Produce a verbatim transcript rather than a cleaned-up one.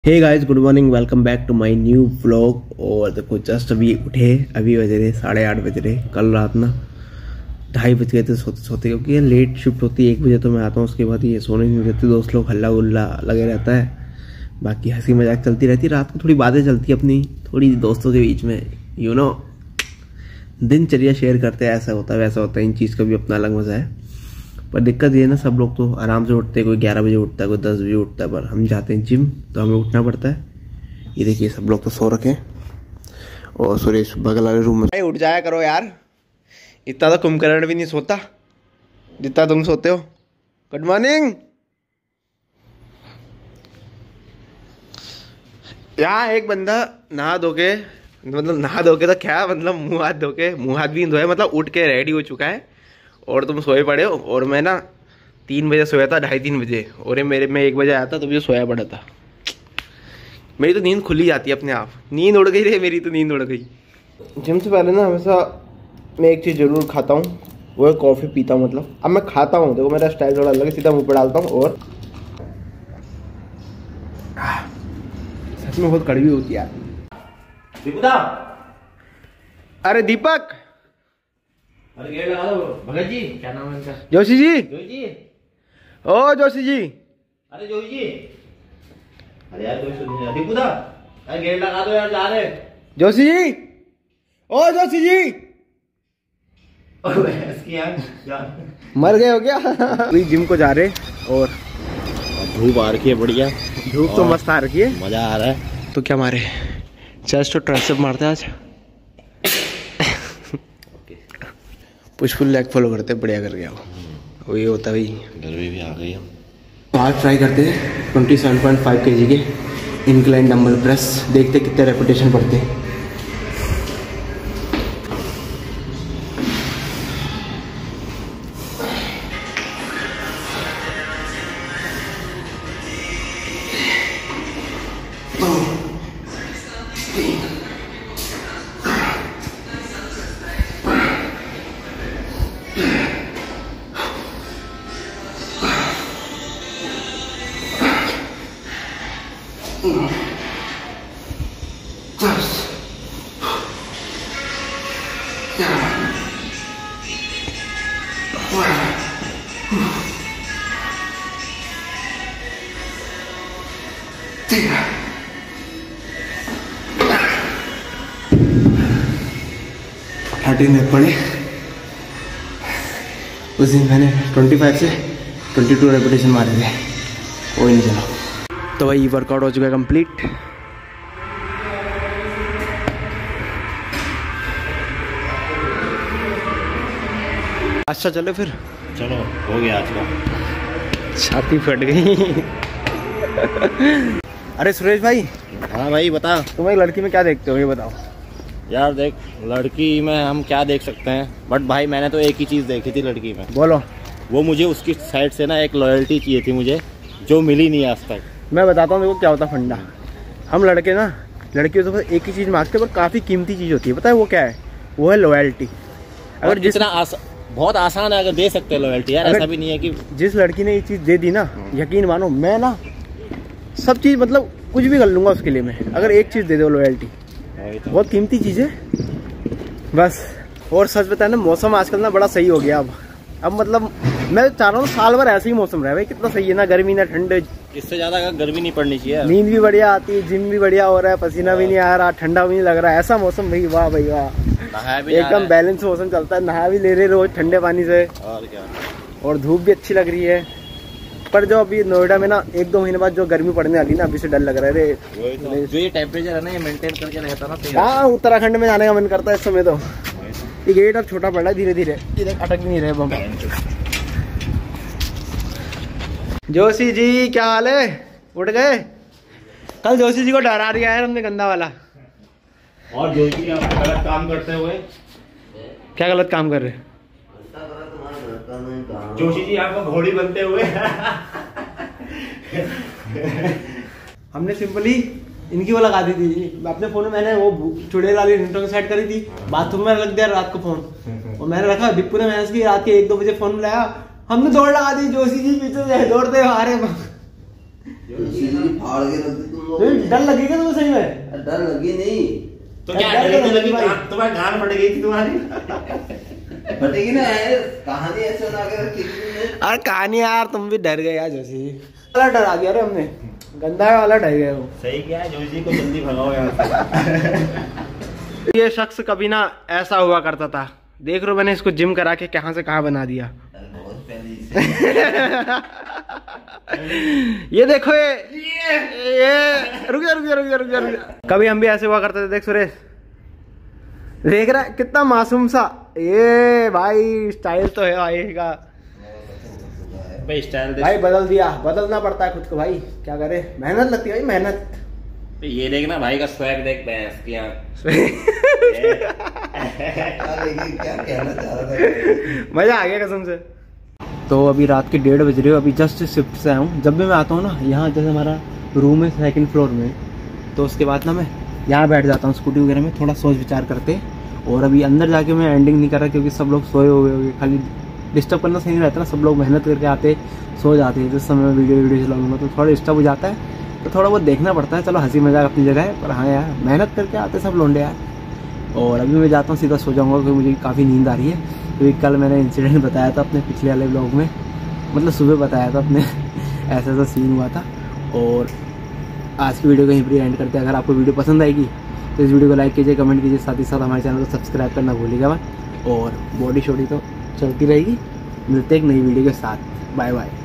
Hey guys, good morning, welcome back to my new vlog. और देखो just अभी उठे, अभी बज रहे साढ़े आठ बज रहे। कल रात ना ढाई बज गए थे सोते सोते, क्योंकि ये लेट शिफ्ट होती है। एक बजे तो मैं आता हूँ, उसके बाद ये सोने नहीं देते दोस्त लोग, हल्ला गुल्ला लगे रहता है। बाकी हंसी मजाक चलती रहती है। रात को थोड़ी बातें चलती है अपनी, थोड़ी दोस्तों के बीच में, यू नो दिनचर्या शेयर करते हैं। ऐसा होता है वैसा होता है, इन चीज़ का भी अपना अलग मज़ा है। पर दिक्कत ये है ना, सब लोग तो आराम से उठते हैं। कोई ग्यारह बजे उठता है, कोई दस बजे उठता है, पर हम जाते हैं जिम तो हमें उठना पड़ता है। ये देखिए सब लोग तो सो रखे हैं और सुरेश बगल वाले रूम में। उठ जाया करो यार, इतना तो कुंभकर्ण भी नहीं सोता जितना तुम सोते हो। Good morning. यहाँ एक बंदा नहा धो के, मतलब नहा धो के तो क्या, मतलब मुंह हाथ धो के, मुंह हाथ भी धोए, मतलब उठ के रेडी हो चुका है और तुम सोए पड़े हो। और मैं ना तीन बजे सोया था, ढाई तीन बजे, और ये मेरे में एक बजे आया था तो मुझे सोया पड़ा था। मेरी तो नींद खुली जाती है अपने आप, नींद उड़ गई रे मेरी तो, नींद उड़ गई। जिम से पहले ना हमेशा मैं एक चीज़ ज़रूर खाता हूँ, वो है कॉफ़ी पीता हूँ। मतलब अब मैं खाता हूँ, देखो मेरा स्टाइल थोड़ा अलग है, सीधा मुँह पे डालता हूँ। और सच में बहुत कड़वी होती है यार। अरे दीपक, अरे गेट लगा दो। भगत जी, क्या नाम है इनका? जोशी जी। जोशी जी, ओ जोशी जी। अरे जोशी जी, अरे यार कोई सुन नहीं रहा। दीपू दा, अरे गेट लगा दो यार, जा रहे। जोशी जी, ओ जोशी जी। इसकी यार मर गए हो क्या? अभी जिम को जा रहे और धूप आ रखी है बढ़िया, धूप तो मस्त आ रखी है, मजा आ रहा है। तो क्या मारे, चेस्ट और ट्राइसेप मारते हैं आज। पुशफुल लेग फॉलो करते हैं, बढ़िया कर गया वो। ये होता है भाई, गर्मी भी आ गई है। तो आज ट्राई करते हैं ट्वेंटी सेवन पॉइंट फाइव के जी के इंक्लाइन डंबल प्रेस, देखते कितने रेपिटेशन पड़ते हैं। थर्टीन में पड़े। उस दिन मैंने पच्चीस से बाईस रेपिटेशन मारे थे, कोई नहीं चला। तो भाई वर्कआउट हो चुका है कंप्लीट। अच्छा चलो फिर, चलो हो गया आज का। छाती फट गई। अरे सुरेश भाई। हाँ भाई बता। तुम एक लड़की में क्या देखते हो ये बताओ। यार देख, लड़की में हम क्या देख सकते हैं, बट भाई मैंने तो एक ही चीज़ देखी थी लड़की में। बोलो। वो मुझे उसकी साइड से ना एक लॉयल्टी चाहिए थी मुझे, जो मिली नहीं आज तक। मैं बताता हूँ देखो क्या होता फंडा। हम लड़के ना, लड़कियों से बस एक ही चीज़ मांगते हैं, पर काफ़ी कीमती चीज़ होती है। पता है वो क्या है? वो है लॉयल्टी। अगर जितना आस, बहुत आसान है, अगर दे सकते हैं लॉयल्टी यार, ऐसा भी नहीं है कि जिस लड़की ने ये चीज़ दे दी ना, यकीन मानो मैं ना सब चीज़, मतलब कुछ भी कर लूँगा उसके लिए। मैं अगर एक चीज़ दे दो, लॉयल्टी, बहुत कीमती चीज़ है बस। और सच बताए ना, मौसम आजकल ना बड़ा सही हो गया अब अब मतलब मैं चाह रहा हूँ साल भर ऐसे ही मौसम रहे भाई। कितना सही है ना, गर्मी ना ठंड, इससे ज़्यादा गर्मी नहीं पड़नी चाहिए। नींद भी बढ़िया आती है, जिम भी बढ़िया हो रहा है, पसीना भी नहीं आ रहा, ठंडा भी नहीं लग रहा है। ऐसा मौसम भाई, वाह भाई वाह, एकदम बैलेंस मौसम चलता है। नहा भी ले रहे रोज ठंडे पानी से, और क्या, और धूप भी अच्छी लग रही है। पर जो अभी नोएडा में ना एक दो महीने बाद जो गर्मी पड़ने वाली ना, अभी से डर लग रहा है। तो, जो ये टेम्परेचर है ना, ये मेंटेन करके रहता ना। हाँ, उत्तराखंड में जाने का मन करता है इस समय। तो ये गेट अब छोटा पड़ रहा है धीरे धीरे, अटक भी नहीं रहे बम। जोशी जी क्या हाल है? उठ गए? कल जोशी जी को डरा दिया है हमने, गंदा वाला। और जोशी जी आप गलत काम करते हुए। क्या गलत काम कर रहे? जोशी जी आपको घोड़ी बनते हुए। हमने सिंपली इनकी वो लगा दी थी अपने फोन में। मैंने वो चुड़ैल वाली रिंगटोन सेट करी थी, बाथरूम में रख दिया रात को फोन, और मैंने रखा। दीपू ने मैंने की रात के एक दो बजे फोन लाया, हमने दौड़ लगा दी। जोशी जी पीछे से दौड़ते आ रहे, जोशी जी फाड़ के रख दी तुम डर लगेगा तुम्हें सही में? डर लगी नहीं तो क्या डर तो लगी? तुम्हारी गान फट गई थी तुम्हारी। फटेगी ना यार, कहानी ऐसे बना के रखी थी। अरे कहानी यार, तुम भी डर गए यार जोशी वाला, डरा दिया रे हमने, गंदा वाला डर गए वो। सही क्या है, जोशी को जल्दी भगाओ यार। ये शख्स कभी ना ऐसा हुआ करता था, देख लो मैंने इसको जिम करा के कहाँ से कहाँ बना दिया। बहुत पहले से। ये देखो ये ये, ये रुक जा रुक जा रुक जा रुक जा रुक जा। कभी हम भी ऐसे हुआ करते थे, देख सुरेश, देख रहा है कितना मासूम सा। ये भाई स्टाइल तो है भाई का भाई, स्टाइल भाई बदल दिया, बदलना पड़ता है खुद को भाई, क्या करे, मेहनत लगती है भाई, मेहनत। ये देखना भाई का स्वैग देख, भैंस की आंख। क्या कहना चाह रहा था? मजा आ गया कसम से। तो अभी रात के डेढ़ बज रहे हो, अभी जस्ट शिफ्ट से आया हूँ। जब भी मैं आता हूँ ना यहाँ, जैसे हमारा रूम है सेकंड फ्लोर में, तो उसके बाद ना मैं यहाँ बैठ जाता हूँ स्कूटी वगैरह में, थोड़ा सोच विचार करते। और अभी अंदर जाके मैं एंडिंग नहीं कर रहा क्योंकि सब लोग सोए हुए हुए, खाली डिस्टर्ब करना सही नहीं रहता ना, सब लोग मेहनत करके आते सो जाते हैं। जिस समय मैं वीडियो वीडियो चलाऊंगा तो थोड़ा डिस्टर्ब हो जाता है, तो थोड़ा बहुत देखना पड़ता है। चलो हंसी मजाक अपनी जगह है, पर हाँ यार मेहनत करके आते सब लोंडे यार। और अभी मैं जाता हूँ सीधा सो जाऊँगा क्योंकि मुझे काफ़ी नींद आ रही है। क्योंकि कल मैंने इंसिडेंट बताया था अपने पिछले वाले ब्लॉग में, मतलब सुबह बताया था अपने, ऐसा ऐसा सीन हुआ था। और आज की वीडियो को यहीं पर एंड करते हैं। अगर आपको वीडियो पसंद आएगी तो इस वीडियो को लाइक कीजिए, कमेंट कीजिए, साथ ही साथ हमारे चैनल को सब्सक्राइब करना भूलिएगा मत। और बॉडी शॉडी तो चलती रहेगी, मिलते एक नई वीडियो के साथ। Bye bye.